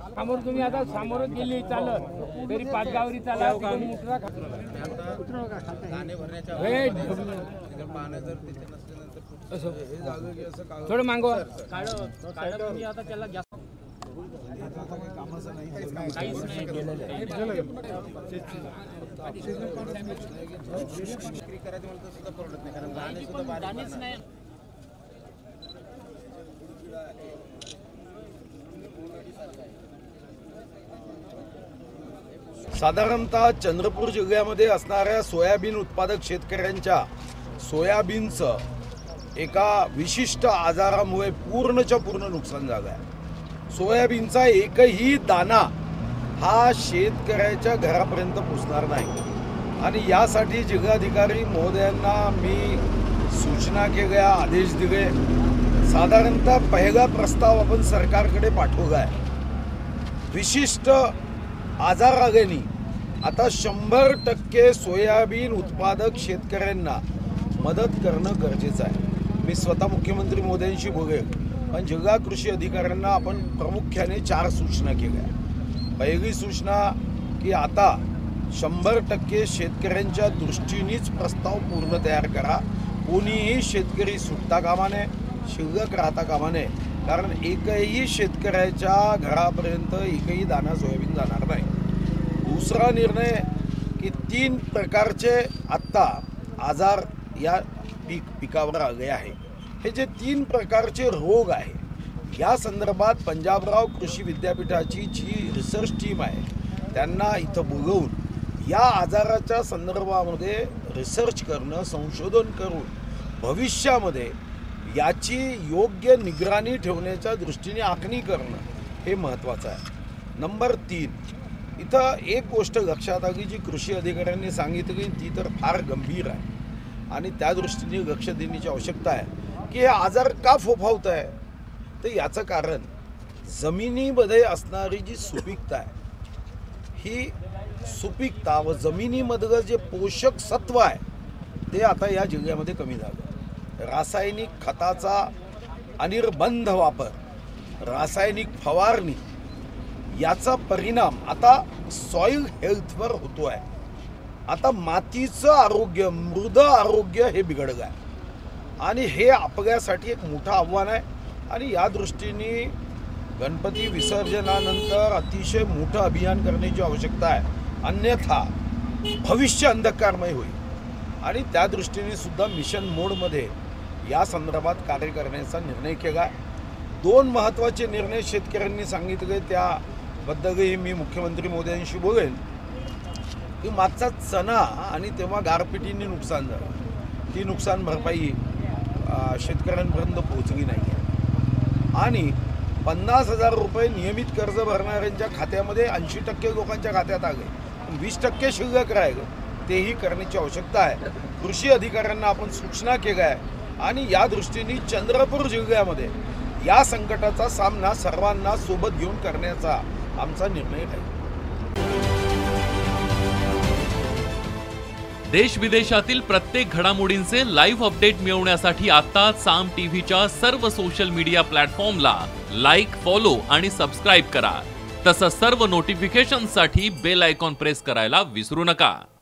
समोर तुम्ही आता समोर गेली चालत तरी पाच गावरी चाला थोडं मागवा आता त्याला जास्त काहीच नाही साधारणतः चंद्रपूर जिल्ह्यामध्ये असणाऱ्या सोयाबीन उत्पादक शेतकऱ्यांच्या सोयाबीनचं एका विशिष्ट आजारामुळे पूर्णच्या पूर्ण नुकसान झालं आहे। सोयाबीनचा एकही दाना हा शेतकऱ्याच्या घरापर्यंत पोहोचणार नाही आणि यासाठी जिल्हाधिकारी महोदयांना मी सूचना केल्या, आदेश दिले। साधारणतः पहिला प्रस्ताव आपण सरकारकडे पाठवला आहे। विशिष्ट आजार आल्याने आता 100% सोयाबीन उत्पादक शेतकऱ्यांना मदत करणं गरजेचं आहे। मी स्वतः मुख्यमंत्री महोदयांशी बोलेल, पण जिल्हा कृषी अधिकाऱ्यांना आपण प्रामुख्याने 4 सूचना केल्या। पहिली सूचना की आता 100% शेतकऱ्यांच्या दृष्टीनेच प्रस्ताव पूर्ण तयार करा। कोणीही शेतकरी सुटता कामा नये, शिल्लक राहता कामा नये, कारण एकही शेतकऱ्याच्या घरापर्यंत एकही दाना सोयाबीन जाणार नाही। दुसरा निर्णय की 3 प्रकारचे आत्ता आजार या पिकावर आले आहे। हे जे 3 प्रकारचे रोग आहे या संदर्भात पंजाबराव कृषी विद्यापीठाची जी रिसर्च टीम आहे त्यांना इथं बोलवून या आजाराच्या संदर्भामध्ये रिसर्च करणं, संशोधन करून भविष्यामध्ये याची योग्य निगराणी ठेवण्याच्या दृष्टीने आखणी करणं हे महत्त्वाचं आहे। नंबर 3, इथं एक गोष्ट लक्षात आली जी कृषी अधिकाऱ्यांनी सांगितली ती तर फार गंभीर आहे आणि त्या दृष्टीने लक्ष देण्याची आवश्यकता आहे की हे आजार का फोफावत आहे। तर याचं कारण जमिनीमध्ये असणारी जी सुपीकता आहे, ही सुपीकता व जमिनीमधलं जे पोषक सत्व आहे ते आता या जिल्ह्यामध्ये कमी झालं। रासायनिक खताचा अनिर्बंध वापर, रासायनिक फवारणी याचा परिणाम आता सॉइल हेल्थवर होतो आहे। आता मातीचं आरोग्य, मृद आरोग्य हे बिघडलं आहे आणि हे आपल्यासाठी एक मोठं आव्हान आहे आणि या दृष्टीने गणपती विसर्जनानंतर अतिशय मोठं अभियान करण्याची आवश्यकता आहे, अन्यथा भविष्य अंधकारमय होईल आणि त्या दृष्टीने सुद्धा मिशन मोडमध्ये या संदर्भात कार्य करण्याचा निर्णय केला आहे। 2 महत्त्वाचे निर्णय शेतकऱ्यांनी सांगितले, त्याबद्दलही मी मुख्यमंत्री महोदयांशी बोलेन की मागचा चणा आणि तेव्हा गारपिटीने नुकसान झालं, ती नुकसान भरपाई शेतकऱ्यांपर्यंत पोहोचली नाही आहे आणि 50,000 रुपये नियमित कर्ज भरणाऱ्यांच्या खात्यामध्ये 80% लोकांच्या खात्यात आले, 20% शिल्लक राहिले, तेही करण्याची आवश्यकता आहे। कृषी अधिकाऱ्यांना आपण सूचना केल्या आहे आणि या दृष्टीने चंद्रपूर जिल्ह्यामध्ये या संकटाचा सामना सर्वांना सोबत घेऊन करण्याचा आमचा निर्णय आहे। देश विदेशातील प्रत्येक घडामोडींचे लाईव्ह अपडेट मिळवण्यासाठी आता साम टीव्हीच्या सर्व सोशल मीडिया प्लॅटफॉर्मला लाईक, फॉलो आणि सबस्क्राईब करा। तसंच सर्व नोटिफिकेशनसाठी बेल आयकॉन प्रेस करायला विसरू नका।